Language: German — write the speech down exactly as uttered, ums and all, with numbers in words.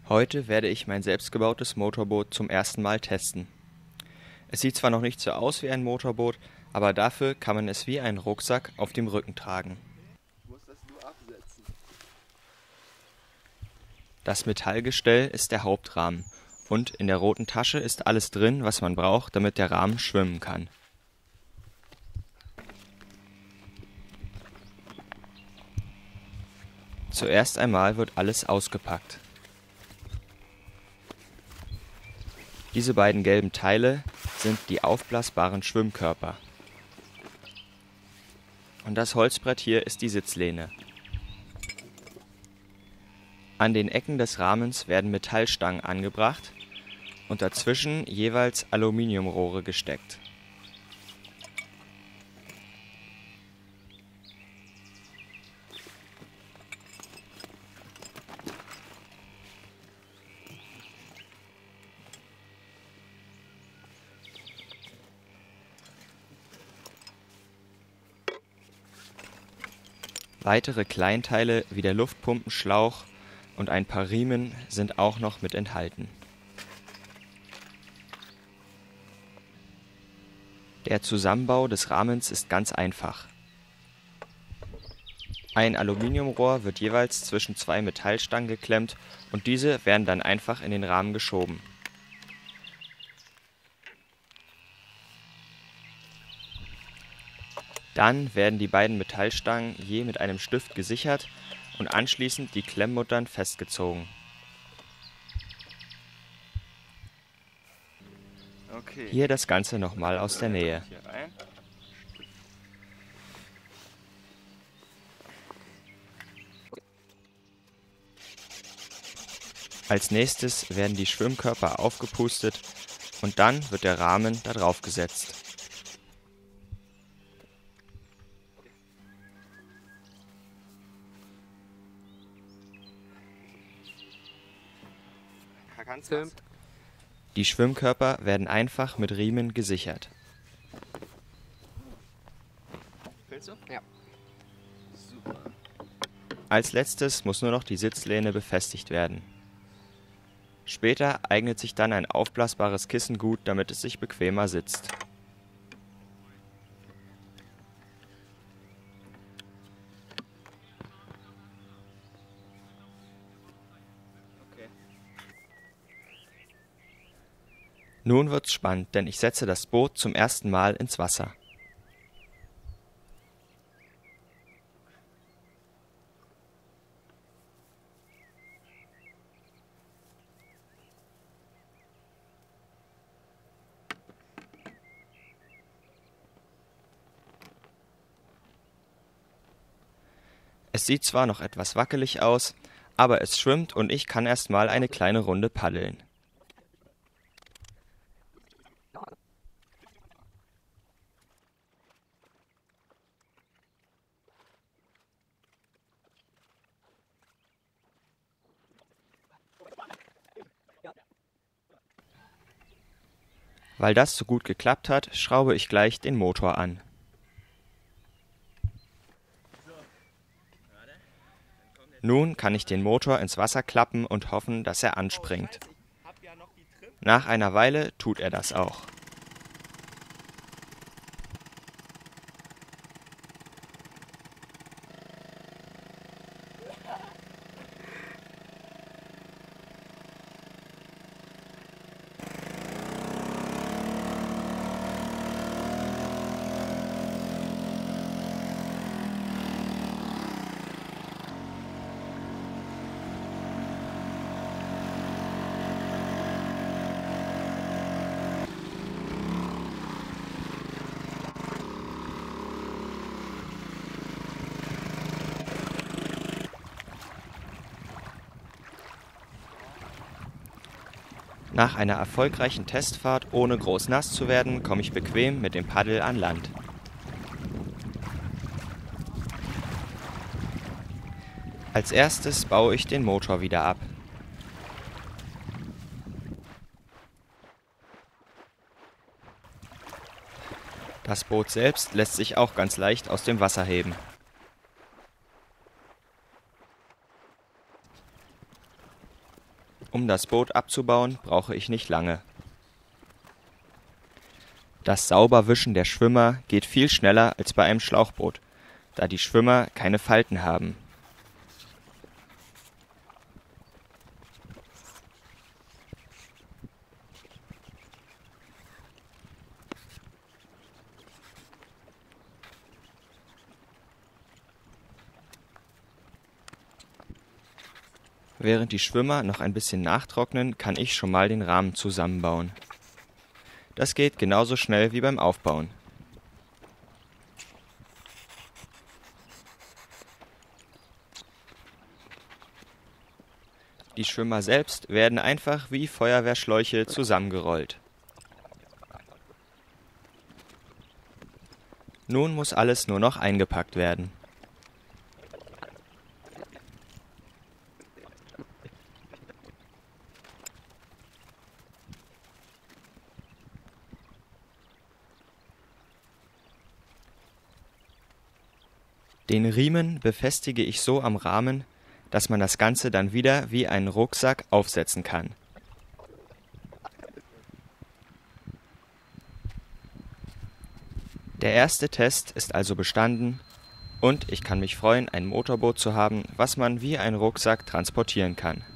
Heute werde ich mein selbstgebautes Motorboot zum ersten Mal testen. Es sieht zwar noch nicht so aus wie ein Motorboot, aber dafür kann man es wie einen Rucksack auf dem Rücken tragen. Ich muss das nur absetzen. Das Metallgestell ist der Hauptrahmen und in der roten Tasche ist alles drin, was man braucht, damit der Rahmen schwimmen kann. Zuerst einmal wird alles ausgepackt. Diese beiden gelben Teile sind die aufblasbaren Schwimmkörper. Und das Holzbrett hier ist die Sitzlehne. An den Ecken des Rahmens werden Metallstangen angebracht und dazwischen jeweils Aluminiumrohre gesteckt. Weitere Kleinteile wie der Luftpumpenschlauch und ein paar Riemen sind auch noch mit enthalten. Der Zusammenbau des Rahmens ist ganz einfach. Ein Aluminiumrohr wird jeweils zwischen zwei Metallstangen geklemmt und diese werden dann einfach in den Rahmen geschoben. Dann werden die beiden Metallstangen je mit einem Stift gesichert und anschließend die Klemmmuttern festgezogen. Okay. Hier das Ganze nochmal aus der Nähe. Hier rein. Als nächstes werden die Schwimmkörper aufgepustet und dann wird der Rahmen da drauf gesetzt. Kannst du? Die Schwimmkörper werden einfach mit Riemen gesichert. Willst du? Ja. Super. Als letztes muss nur noch die Sitzlehne befestigt werden. Später eignet sich dann ein aufblasbares Kissen gut, damit es sich bequemer sitzt. Okay. Nun wird's spannend, denn ich setze das Boot zum ersten Mal ins Wasser. Es sieht zwar noch etwas wackelig aus, aber es schwimmt und ich kann erst mal eine kleine Runde paddeln. Weil das so gut geklappt hat, schraube ich gleich den Motor an. Nun kann ich den Motor ins Wasser klappen und hoffen, dass er anspringt. Nach einer Weile tut er das auch. Nach einer erfolgreichen Testfahrt, ohne groß nass zu werden, komme ich bequem mit dem Paddel an Land. Als erstes baue ich den Motor wieder ab. Das Boot selbst lässt sich auch ganz leicht aus dem Wasser heben. Um das Boot abzubauen, brauche ich nicht lange. Das Sauberwischen der Schwimmer geht viel schneller als bei einem Schlauchboot, da die Schwimmer keine Falten haben. Während die Schwimmer noch ein bisschen nachtrocknen, kann ich schon mal den Rahmen zusammenbauen. Das geht genauso schnell wie beim Aufbauen. Die Schwimmer selbst werden einfach wie Feuerwehrschläuche zusammengerollt. Nun muss alles nur noch eingepackt werden. Den Riemen befestige ich so am Rahmen, dass man das Ganze dann wieder wie einen Rucksack aufsetzen kann. Der erste Test ist also bestanden und ich kann mich freuen, ein Motorboot zu haben, was man wie ein Rucksack transportieren kann.